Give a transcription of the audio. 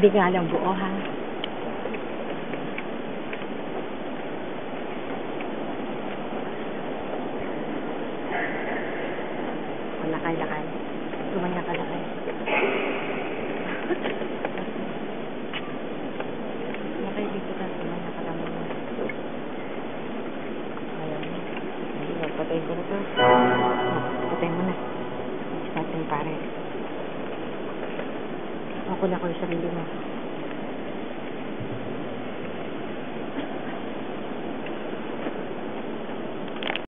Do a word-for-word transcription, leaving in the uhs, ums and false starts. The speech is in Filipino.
Hindi nga lang buo, ha? Lakay-lakay. Lumanya-kalakay. Lakay dito ka. Lumanya-kalakay. Ayaw mo. Hindi, magpatayin ko na to. Patayin mo na. Start yung pare. Ako na ko yung sarili mo.